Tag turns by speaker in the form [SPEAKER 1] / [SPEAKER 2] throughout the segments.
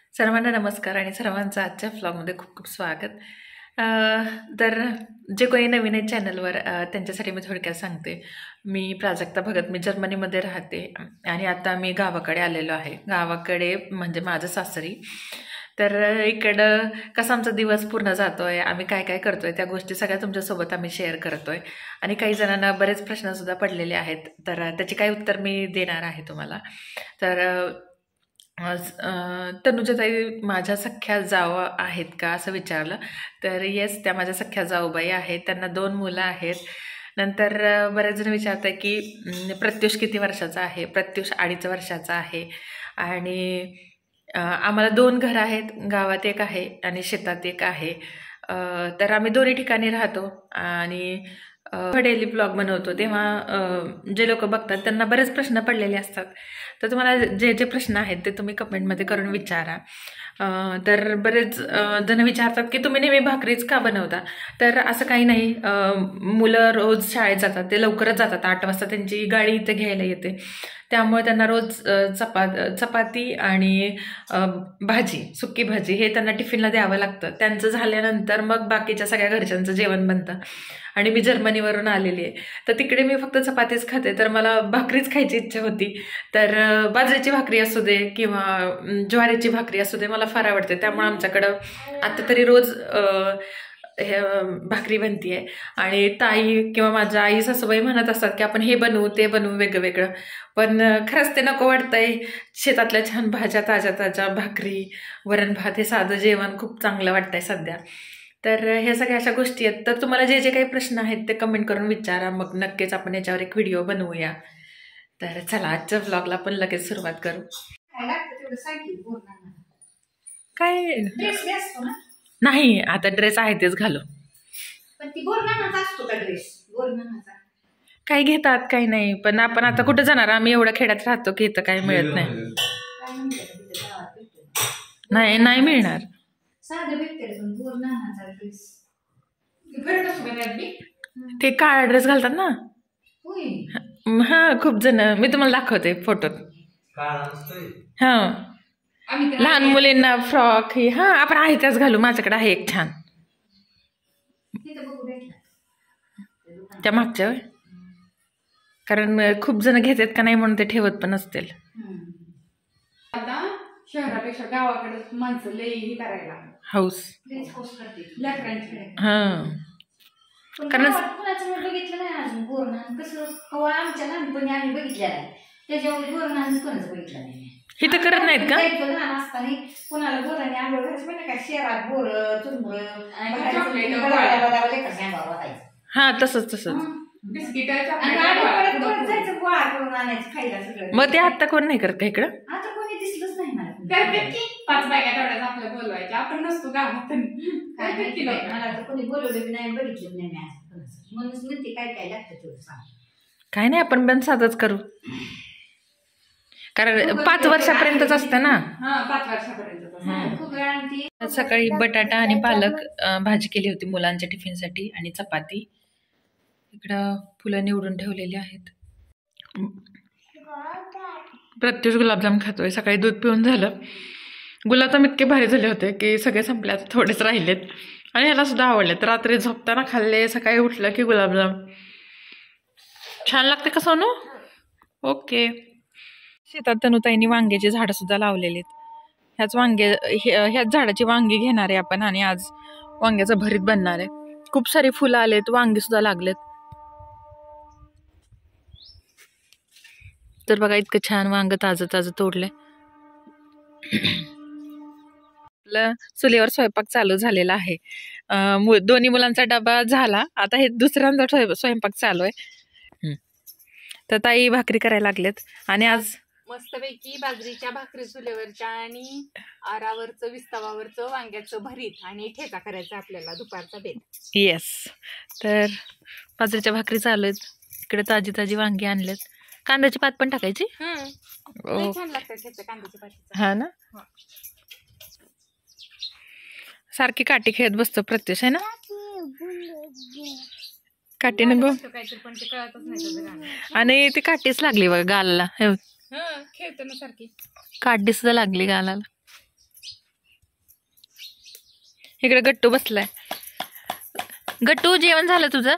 [SPEAKER 1] सर्वांना नमस्कार आणि सर्वांचं आजच्या व्लॉगमध्ये खूप खूप स्वागत. तर जे कोणी नवीन आहे चॅनलवर त्यांच्यासाठी मी थोडक्यात सांगते. मी प्राजक्ता भगत, मी जर्मनीमध्ये राहते आणि आता मी गावाकडे आलेलो आहे. गावाकडे म्हणजे माझं सासरी. तर इकडं कसा आमचा दिवस पूर्ण जातो आहे, आम्ही काय काय करतो आहे, त्या गोष्टी सगळ्या तुमच्यासोबत आम्ही शेअर करतो आहे. आणि काही जणांना बरेच प्रश्नसुद्धा पडलेले आहेत, तर त्याची काही उत्तर मी देणार आहे तुम्हाला. तर तनुजाताई माझ्या सख्या जावा आहेत का असं विचारलं. तर येस, त्या माझ्या सख्या जाऊबाई आहेत. त्यांना 2 मुलं आहेत. नंतर बरेच जण विचारतात की प्रत्युष किती वर्षाचा आहे. प्रत्युष 2.5 वर्षाचा आहे. आणि आम्हाला 2 घरं आहेत. गावात एक आहे आणि शेतात एक आहे. तर आम्ही दोन्ही ठिकाणी राहतो आणि डेली ब्लॉग बनवतो तेव्हा जे लोक बघतात त्यांना बरेच प्रश्न पडलेले असतात. तर तुम्हाला जे जे प्रश्न आहेत ते तुम्ही कमेंटमध्ये करून विचारा. तर बरेच जण विचारतात की तुम्ही नेहमी भाकरीच का बनवता. तर असं काही नाही. मुलं रोज शाळेत जातात, ते लवकरच जातात. 8 वाजता त्यांची गाडी इथे घ्यायला येते. त्यामुळे त्यांना रोज चपाती आणि भाजी, सुकी भाजी हे त्यांना टिफिनला द्यावं लागतं. त्यांचं झाल्यानंतर मग बाकीच्या सगळ्या घरच्यांचं जेवण बनतं. आणि मी जर्मनीवरून आलेली आहे, तर तिकडे मी फक्त चपातीच खाते. तर मला भाकरीच खायची इच्छा होती. तर बाजरीची भाकरी असू दे किंवा ज्वारीची भाकरी असू दे, मला फार आवडते. त्यामुळे आमच्याकडं आता तरी रोज भाकरी बनती आहे. आणि ताई किंवा माझ्या आई सासूबाई म्हणत असतात की आपण हे बनवू ते बनवू वेगळं. पण खरंच ते नको वाटतंय. शेतातल्या छान भाज्या, ताज्या ताज्या भाकरी, वरण भात, हे साधं जेवण खूप चांगलं वाटतंय सध्या. तर ह्या सगळ्या अशा गोष्टी आहेत. तर तुम्हाला जे जे काही प्रश्न आहेत ते कमेंट करून विचारा, मग नक्कीच आपण याच्यावर एक व्हिडिओ बनवूया. तर चला, आजच्या व्लॉगला आपण लगेच सुरुवात करू. काय नाही, आता ड्रेस आहे तेच घालू. काही घेतात काही नाही. पण आपण आता कुठं जाणार, आम्ही एवढ्या खेड्यात राहतो की इथं काही मिळत नाही. नाही मिळणार. ते काळा ड्रेस घालतात ना. हा, खूप जण. मी तुम्हाला दाखवते फोटोत. हा, लहान मुलींना फ्रॉक. हा, आपण आहे त्याच घालू. माझ्याकडे आहे एक छान त्या मागच्या, कारण खूप जण घेतात का नाही म्हणून ते ठेवत पण असतील.
[SPEAKER 2] आता शहरापेक्षा गावाकडे माणसं लई करायला
[SPEAKER 1] हाऊस. हा,
[SPEAKER 3] कारण बघितलं नाही अजून बोरणान कसं. आमच्या लहानपणी आम्ही बघितलेलं आहे, त्याच्यावर बोरणान कोणाच बघितलं नाही.
[SPEAKER 1] हे तर करत नाहीत का
[SPEAKER 3] लहान असताना कोणाला बोराने आंबळ घरच पण काय शहरात बोर चुरमुर.
[SPEAKER 1] हा, तसंच
[SPEAKER 2] बिस्किट.
[SPEAKER 1] मग ते आता कोण नाही करत का इकडं.
[SPEAKER 3] आता कोणी दिसलंच नाही मला.
[SPEAKER 2] 5 बायका तेवढ्याच आपल्या बोलवायच्या. आपण नसतो गावात.
[SPEAKER 3] मला तर कोणी बोलवलं नाही, बघितलं नाही मी आज. म्हणूनच म्हणते काय काय लागतं तेवढं सांग.
[SPEAKER 1] काय नाही, आपण पण साधच करू. कारण 5 वर्षापर्यंतच असतं ना.
[SPEAKER 2] 5 वर्षापर्यंत.
[SPEAKER 1] सकाळी बटाटा आणि पालक भाजी केली होती मुलांच्या टिफिनसाठी आणि चपाती. इकडं फुलं निवडून ठेवलेली आहेत. प्रत्युष गुलाबजाम खातोय. सकाळी दूध पिऊन झालं. गुलाबजाम इतके भारी झाले होते की सगळे संपले, आता थोडेच राहिलेत. आणि ह्याला सुद्धा आवडलेत. रात्री झोपताना खाल्ले, सकाळी उठलं की गुलाबजाम. छान लागते का सोनू? ओके. शेतात तनुताईंनी वांग्याची झाडं सुद्धा लावलेली आहेत. ह्याच झाडाची वांगी घेणार आहे आपण आणि आज वांग्याचं भरीत बनणार आहे. खूप सारी फुलं आलेत, वांगी सुद्धा लागलेत. तर बघा, इतकं छान वांग ताजं तोडलंय. आपलं चुलीवर स्वयंपाक चालू झालेला आहे. दोन्ही मुलांचा डबा झाला, आता हे दुसऱ्यांदा स्वयंपाक चालू आहे. तर ताई भाकरी करायला लागलेत. आणि आज
[SPEAKER 2] मस्तपैकी बाजरीच्या भाकरी चुलीवरच्या आणि आरावरचं विस्तावावरचं वांग्याचं भरीत आणि ठेचा करायचा आपल्याला दुपारचा बेत.
[SPEAKER 1] येस, तर बाजरीच्या भाकरी चालू आहेत. इकडे ताजी वांगी आणलेत. कांद्याची पात पण टाकायची.
[SPEAKER 2] छान लागतात कांद्याची पात.
[SPEAKER 1] हा ना, सारखी काठी खेळत बसतो प्रत्युष, आहे ना. काठी नको, आणि ती काठीच लागली बघा गालाला.
[SPEAKER 2] खेळतो ना सारखी.
[SPEAKER 1] काठी सुद्धा लागली गालाला. इकडे गट्टू बसलाय. गट्टू जेवण झालं तुझं?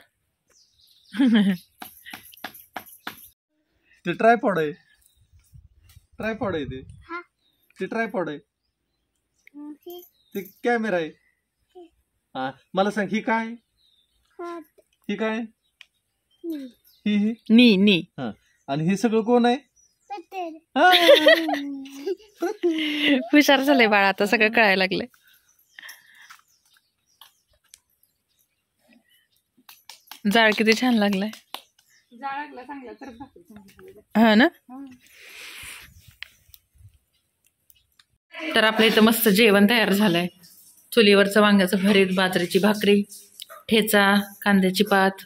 [SPEAKER 4] ते ट्रायपॉड आहे. ट्रायपॉड आहे ते. ते ट्रायपॉड आहे. ते कॅमेरा आहे. हा मला सांग ही काय? ही काय? ही
[SPEAKER 1] नी
[SPEAKER 4] हा. आणि हे सगळं कोण आहे?
[SPEAKER 1] हुशार झालंय बाळा, आता सगळं कळायला लागलंय. जाळ किती छान लागलाय.
[SPEAKER 2] जाळ लागला चांगला तर भाकरी चांगली.
[SPEAKER 1] हा ना. तर आपल्या इथं मस्त जेवण तयार झालंय. चुलीवरचं वांग्याचं भरीत, बाजरीची भाकरी, ठेचा, कांद्याची पात.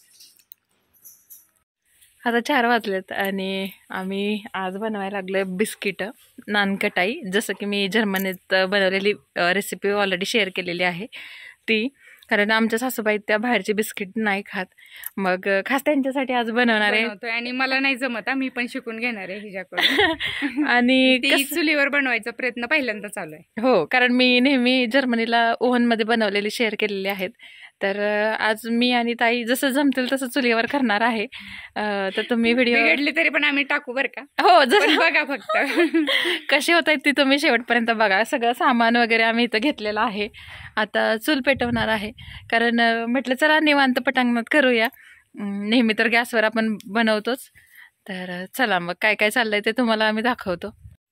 [SPEAKER 1] आता 4 वाजलेत आणि आम्ही आज बनवायला लागलोय बिस्किट, नानकटाई. जसं की मी जर्मनीत बनवलेली रेसिपी ऑलरेडी शेअर केलेली आहे ती. कारण आमच्या सासूबाई त्या बाहेरची बिस्किट नाही खात, मग खास त्यांच्यासाठी आज बनवणार आहे.
[SPEAKER 2] आणि मला नाही जमत, मी पण शिकून घेणार आहे हिच्याकडून.
[SPEAKER 1] आणि
[SPEAKER 2] चुलीवर बनवायचा प्रयत्न पहिल्यांदा चालू आहे.
[SPEAKER 1] हो, कारण मी नेहमी जर्मनीला ओव्हनमध्ये बनवलेली शेअर केलेली आहेत. तर आज मी आणि ताई जसं जमतील तसं चुलीवर करणार आहे. तर तुम्ही व्हिडिओ
[SPEAKER 2] बिघडली तरी पण आम्ही टाकू बरं का.
[SPEAKER 1] हो, जसं
[SPEAKER 2] बघा फक्त
[SPEAKER 1] कसे होत आहेत ती तुम्ही शेवटपर्यंत बघा. सगळं सामान वगैरे आम्ही इथं घेतलेलं आहे. आता चूल पेटवणार आहे, कारण म्हटलं चला निवांत पटांगणात करूया. नेहमी तर गॅसवर आपण बनवतोच. तर चला मग काय काय चाललंय ते तुम्हाला आम्ही दाखवतो.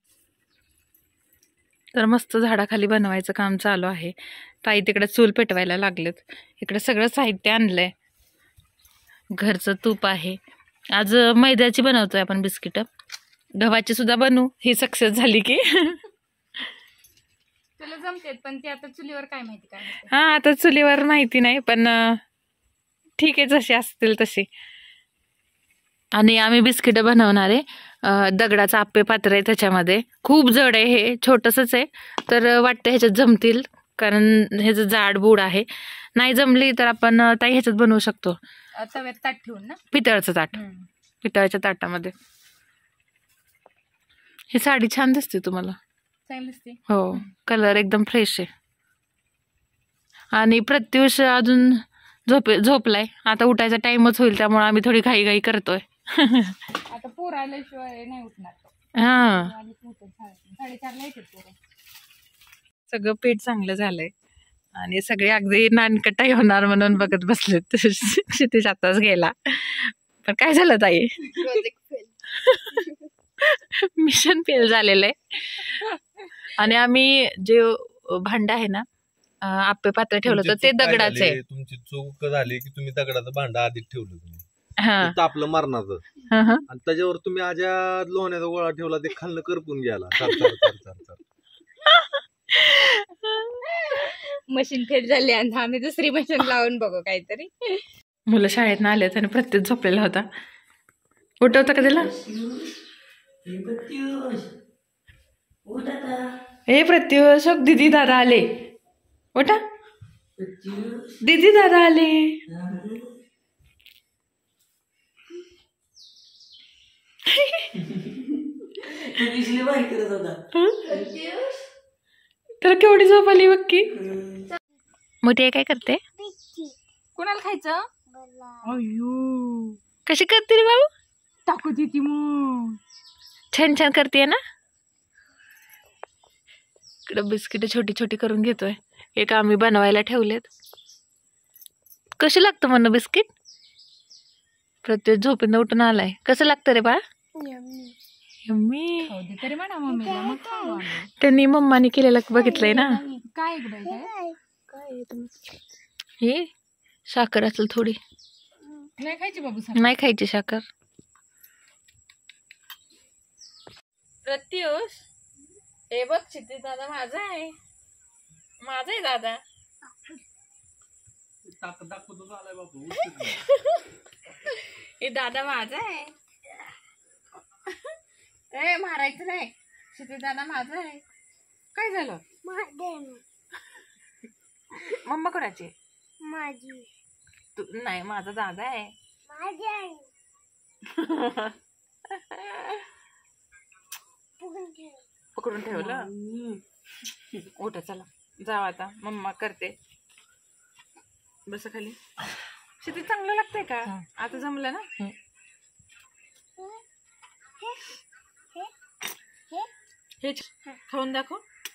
[SPEAKER 1] तर मस्त झाडाखाली बनवायचं काम चालू आहे. ताई तिकडे चूल पेटवायला लागलेत. इकडे सगळं साहित्य आणलंय. घरचं तूप आहे. आज मैद्याची बनवतोय आपण बिस्किट. गव्हाची सुद्धा बनवू, ही सक्सेस झाली की.
[SPEAKER 2] तुला जमतेत पण ते आता चुलीवर काय माहिती काय.
[SPEAKER 1] हा, आता चुलीवर माहिती नाही, पण ठीक आहे जशी असतील तशी. आणि आम्ही बिस्किट बनवणार आहे. दगडाचं आप्पे पात्र आहे त्याच्यामध्ये. खूप जड आहे, हे छोटंसंच आहे. तर वाटतं ह्याच्यात जमतील, कारण ह्याचं जाड बूड आहे. नाही जमली तर आपण ताई ह्याच्यात बनवू शकतो.
[SPEAKER 2] तव्यात ताट ठेवून ना,
[SPEAKER 1] पितळचं ताट. पितळच्या ताटामध्ये. ही साडी छान दिसते तुम्हाला.
[SPEAKER 2] चांगली दिसते.
[SPEAKER 1] हो, कलर एकदम फ्रेश आहे. आणि प्रत्युष अजून झोपलाय. आता उठायचा टाइमच होईल, त्यामुळे आम्ही थोडी घाई करतोय.
[SPEAKER 2] आता पोर आल्याशिवाय नाही उठणार.
[SPEAKER 1] हा,
[SPEAKER 2] 4:30ला येते पोरं.
[SPEAKER 1] सगळं पीठ चांगलं झालंय आणि सगळे अगदी नानकटाई होणार म्हणून बघत बसलेत. क्षितिज आताच गेला, पण काय झालं ताई? मिशन फेल झालेलं आहे. आणि आम्ही जे भांड आहे ना, आप्पे पात्र ठेवलं होतं ते दगडाचं आहे.
[SPEAKER 4] तुमची चूक झाली की तुम्ही दगडाचं भांड आधीच ठेवलं. तुम्ही तापलं मरणाचं, आणि त्याच्यावर तुम्ही आज्या लोण्याचा गोळा ठेवला, ते खाल्लं करपून गेला.
[SPEAKER 2] मशीन फेल झाली आणि आम्ही दुसरी मशीन लावून बघू काहीतरी.
[SPEAKER 1] मुलं शाळेत ना आलेत आणि प्रत्युष झोपलेला होता. उठवता का त्याला? हे प्रत्युष, दीदी दादा आले. उठा, दीदी दादा आले. तर केवढी झोप आली बघ की. मोठी काय करते?
[SPEAKER 2] कोणाला खायचं? अय्यो,
[SPEAKER 1] कशी करते रे बाबू?
[SPEAKER 2] टाकू देती मग.
[SPEAKER 1] छान छान करते ना. इकडं बिस्किट छोटी छोटी करून घेतोय. एक आम्ही बनवायला ठेवलेत. कशी लागतं म्हणून बिस्किट? प्रत्येक झोपेनं उठून आलाय. कसं लागतं रे बाळा? यम्मी.
[SPEAKER 2] तरी म्हणा मम्मीला, मग खाऊ आम्ही.
[SPEAKER 1] त्यांनी मम्माने केलेलं बघितलंय ना.
[SPEAKER 2] काय
[SPEAKER 1] हे साखर असेल थोडी.
[SPEAKER 2] नाही खायची बाबू,
[SPEAKER 1] नाही खायची साखर. प्रत्युष, हे बघ चिती दादा माझा आहे. माझा आहे दादा. हे दादा माझा आहे. ए, मारायचं नाही. चिती दादा माझा आहे. काय झालं? मम्मा कोणाची?
[SPEAKER 3] माझी.
[SPEAKER 1] तू नाही, माझा दादा आहे.
[SPEAKER 3] माझी.
[SPEAKER 1] पकडून ठेवलं. उठ चला. जाऊ आता, मम्मा करते. बस खाली. शेती चांगलं लागतंय का? आता जमलं ना? हे खाऊन दाखव.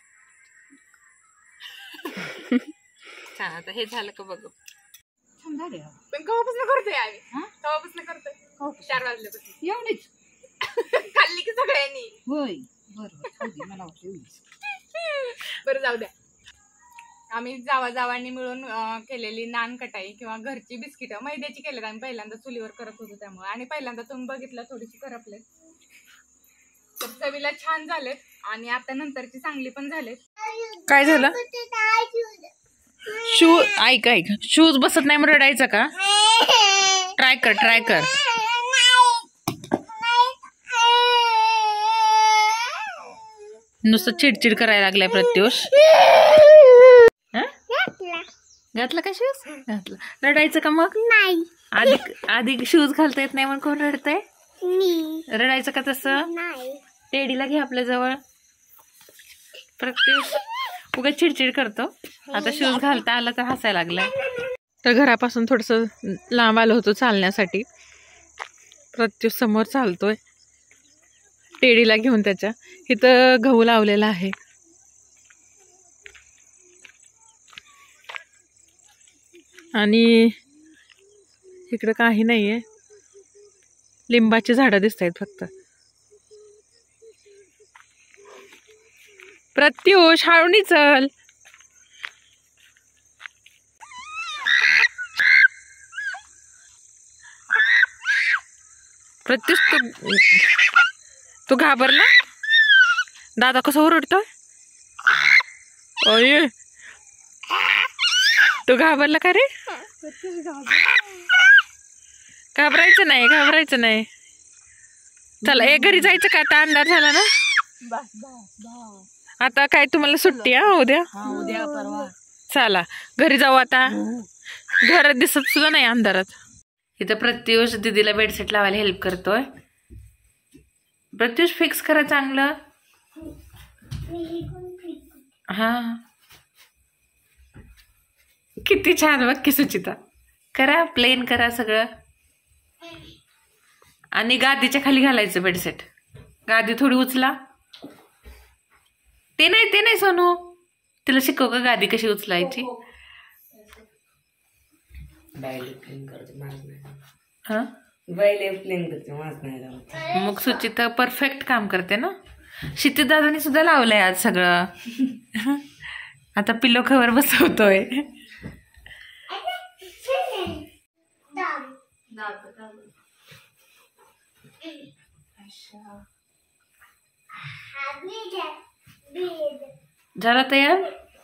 [SPEAKER 1] छान. आता हे झालं का बघ.
[SPEAKER 2] छान झाले. पण कवापासून करतोय आम्ही, कवापासून करतोय? 4 वाजल्यापासून. एवढीच खाल्ली की सगळ्यांनी? होय. बरोबर, मला वाटतं. बरं जाऊ द्या. आम्ही जावांनी मिळून केलेली नान कटाई किंवा घरची बिस्किटं मैद्याची केलेत. आम्ही पहिल्यांदा चुलीवर करत होतो त्यामुळे, आणि पहिल्यांदा तुम्ही बघितलं थोडीशी करपले. तर चवीला छान झालेत आणि आता नंतरची चांगली पण झालेत.
[SPEAKER 1] काय झालं? ऐक शूज बसत नाही म्हणून रडायचं का? ट्राय कर. नुसतं चिडचिड करायला लागलाय प्रत्युष. घातला का शूज? घातला. रडायचं का मग? नाही. आधी शूज घालता येत नाही म्हणून कोण रडतंय? रडायचं का तसं? टेडीला घे आपल्या जवळ. प्रत्युष उगा चिडचिड करतो. आता शूज घालता आला तर हसायला लागलाय. तर घरापासून थोडस लांब आलो होतो चालण्यासाठी. प्रत्युष समोर चालतोय टेडीला घेऊन. त्याच्या इथं गहू लावलेला आहे. आणि इकडं काही नाहीये, लिंबाची झाडं दिसत आहेत फक्त. प्रत्युष हळूनी चल. प्रत्युष तू घाबरला? दादा कसं ओरडतोय? ओय तू घाबरला का रे? घाबरायचं नाही. चला घरी जायचं का? आता अंधार झाला ना. आता काय तुम्हाला सुट्टी आहे उद्या परवा? चला घरी जाऊ आता. घरात दिसत सुद्धा नाही अंधारात. इथं प्रत्युष दीदीला बेडशीट लावायला हेल्प करतोय. प्रत्युष फिक्स करा चांगलं. हा किती छान. बघ की सुचिता, करा प्लेन करा सगळं. आणि गादीच्या खाली घालायचं बेडशीट. गादी थोडी उचला. ते नाही सोनू, तिला शिकव का गादी कशी उचलायची? मग सुचिता परफेक्ट काम करते ना. क्षिती दादानी सुद्धा लावलंय आज सगळं. आता पिलो कवर बसवतोय. झाला तयार?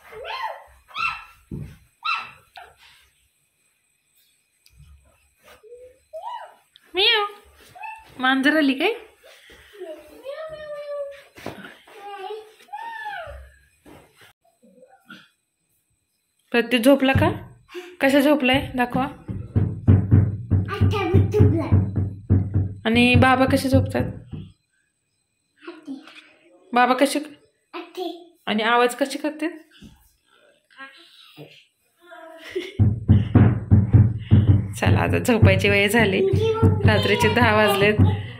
[SPEAKER 1] मियाव. मांजर आली काय? प्रत्युष झोपला का? कशा झोपलाय दाखवा. आणि बाबा कसे झोपतात? बाबा कसे? आणि आवाज कसे करते? चला आता झोपायची वेळ झाली. रात्रीचे 10 वाजलेत.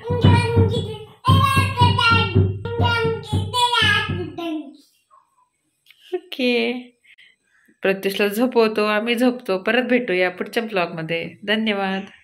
[SPEAKER 1] ओके. प्रत्युषला झोपवतो, आम्ही झोपतो. परत भेटूया पुढच्या ब्लॉगमध्ये. धन्यवाद.